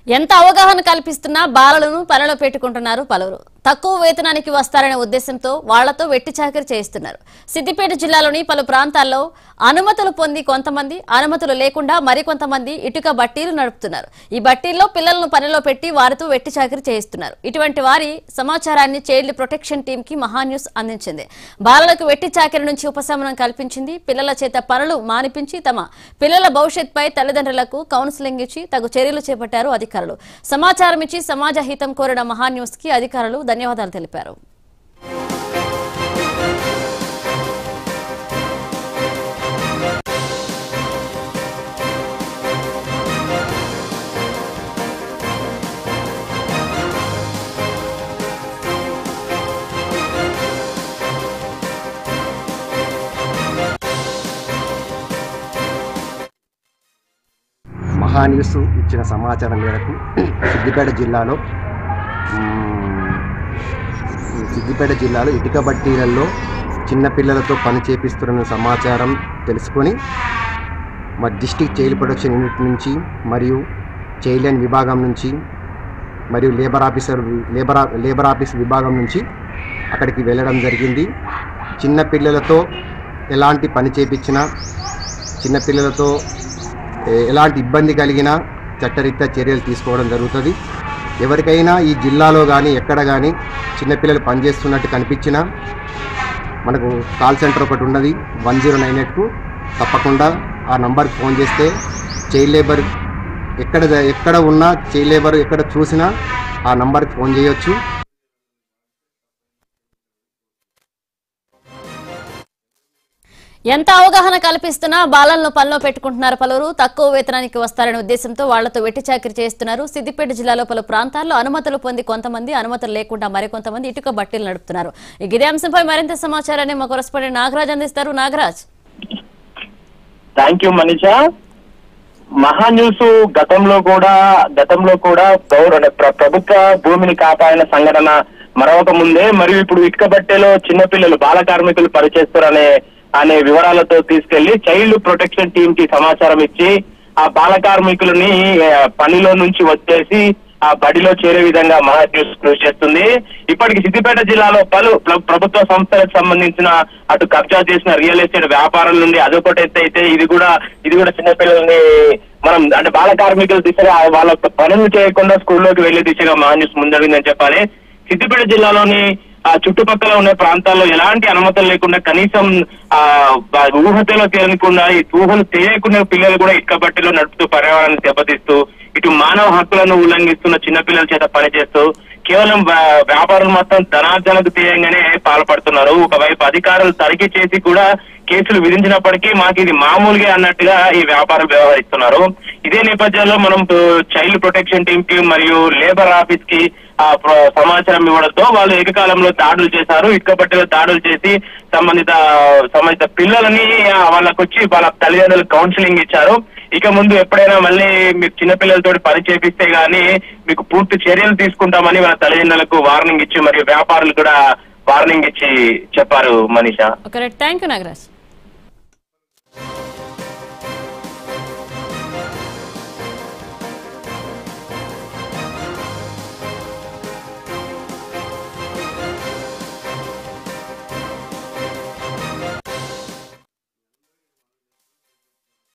ఎంత అవగాహన కల్పిస్తున్నా బాలలను పనిలో పెట్టుకుంటున్నారు పలువురు. తక్కువ వేతనానికి వస్తారనే ఉద్దేశంతో వాళ్లతో వెట్టి చాకిరీ చేయిస్తున్నారు. సిద్దిపేట జిల్లాలోని పలు ప్రాంతాల్లో అనుమతులు పొంది కొంతమంది, అనుమతులు లేకుండా మరికొంతమంది ఇటుక బట్టీలు నడుపుతున్నారు. ఈ బట్టీల్లో పిల్లలను పనిలో పెట్టి వారితో వెట్టి చాకిరీ చేయిస్తున్నారు. ఇటువంటి వారి సమాచారాన్ని చైల్డ్ ప్రొటెక్షన్ టీమ్ కి మహా న్యూస్ అందించింది. బాలలకు వెట్టి చాకిరీ నుంచి ఉపశమనం కల్పించింది. పిల్లల చేత పనులు మానిపించి తమ పిల్లల భవిష్యత్పై తల్లిదండ్రులకు కౌన్సిలింగ్ ఇచ్చి తగు చర్యలు చేపట్టారు అధికారులు. సమాచారం ఇచ్చి సమాజ హితం కోరిన మహా న్యూస్ కి అధికారులు ధన్యవాదాలు తెలిపారు. మహా న్యూస్ ఇచ్చిన సమాచారం మేరకు సిద్దిపేట జిల్లాలో ఇటుక బట్టీలలో చిన్నపిల్లలతో పని చేపిస్తున్న సమాచారం తెలుసుకొని మా డిస్ట్రిక్ట్ చైల్డ్ ప్రొటెక్షన్ యూనిట్ నుంచి మరియు చైల్డ్ లైన్ విభాగం నుంచి మరియు లేబర్ ఆఫీస్ విభాగం నుంచి అక్కడికి వెళ్ళడం జరిగింది. చిన్నపిల్లలతో ఎలాంటి పని చేపించినా, చిన్నపిల్లలతో ఎలాంటి ఇబ్బంది కలిగినా చట్టరీత్యా చర్యలు తీసుకోవడం జరుగుతుంది. ఎవరికైనా ఈ జిల్లాలో కానీ ఎక్కడ కానీ చిన్నపిల్లలు పనిచేస్తున్నట్టు కనిపించినా మనకు కాల్ సెంటర్ ఒకటి ఉన్నది 1098కు. తప్పకుండా ఆ నంబర్కి ఫోన్ చేస్తే చైల్డ్ లేబర్ ఎక్కడ ఉన్నా, చైల్డ్ లేబర్ ఎక్కడ చూసినా ఆ నంబర్కి ఫోన్ చేయొచ్చు. ఎంత అవగాహన కల్పిస్తున్నా బాలలను పనిలో పెట్టుకుంటున్నారు పలువురు. తక్కువ వేతనానికి వస్తారనే ఉద్దేశంతో వాళ్లతో వెట్టి చాకిరీ చేస్తున్నారు. సిద్దిపేట జిల్లాలో పలు ప్రాంతాల్లో అనుమతులు పొంది కొంతమంది, అనుమతులు లేకుండా మరికొంతమంది ఇటుక బట్టీలు నడుపుతున్నారు. ఇదే అంశంపై మరింత సమాచారాన్ని మా కరెస్పాండెంట్ నాగరాజ్ అందిస్తారు. Nagaraj. Thank you Manisha. Maha news గతంలో కూడా ప్రభుత్వ భూమిని కాపాడిన సంఘటన మరొక ముందే మరియు ఇప్పుడు ఇటుక బట్టెలో చిన్నపిల్లలు బాల కార్మికులు పనిచేస్తారనే వివరాలతో తీసుకెళ్లి చైల్డ్ ప్రొటెక్షన్ టీమ్ కి సమాచారం ఇచ్చి ఆ బాల కార్మికులని పనిలో నుంచి వచ్చేసి ఆ బడిలో చేరే విధంగా మహా న్యూస్ కృషి చేస్తుంది. ఇప్పటికి సిద్దిపేట జిల్లాలో పలు ప్రభుత్వ సంస్థలకు సంబంధించిన అటు కబ్జా చేసిన రియల్ ఎస్టేట్ వ్యాపారాల నుండి అదొకటి అయితే ఇది కూడా చిన్నపిల్లల్ని మనం అంటే బాల కార్మికుల దిశగా వాళ్ళ పనులు చేయకుండా స్కూల్లోకి వెళ్లే దిశగా మహా న్యూస్ ముందరిందని చెప్పాలి. సిద్దిపేట జిల్లాలోని చుట్టుపక్కల ఉన్న ప్రాంతాల్లో ఎలాంటి అనుమతులు లేకుండా కనీసం ఊహతలో తేలకుండా ఈ ఊహలు తెలియకుండా పిల్లలు కూడా ఇటుక బట్టీలో నడుపుతూ పర్యావరణాన్ని దెబ్బతీస్తూ ఇటు మానవ హక్కులను ఉల్లంఘిస్తున్న చిన్నపిల్లల చేత పనిచేస్తూ కేవలం వ్యాపారం మొత్తం ధనార్జనకు తీయంగానే పాల్పడుతున్నారు. ఒకవైపు అధికారులు తనిఖీ చేసి కూడా కేసులు విధించినప్పటికీ మాకు ఇది మామూలుగా అన్నట్టుగా ఈ వ్యాపారం వ్యవహరిస్తున్నారు. ఇదే నేపథ్యంలో మనం చైల్డ్ ప్రొటెక్షన్ టీమ్ కి మరియు లేబర్ ఆఫీస్ కి సమాచారం ఇవ్వడంతో వాళ్ళు ఏకకాలంలో దాడులు చేశారు. ఇటుక బట్టెలో దాడులు చేసి సంబంధిత పిల్లలని వాళ్ళకొచ్చి వాళ్ళ తల్లిదండ్రులకు కౌన్సిలింగ్ ఇచ్చారు. ఇక ముందు ఎప్పుడైనా మళ్ళీ మీకు చిన్నపిల్లలతో పని చేపిస్తే గానీ మీకు పూర్తి చర్యలు తీసుకుంటామని వాళ్ళ తల్లిదండ్రులకు వార్నింగ్ ఇచ్చి మరియు వ్యాపారులు కూడా వార్నింగ్ ఇచ్చి చెప్పారు మనీషా. Thank you Nagaraj.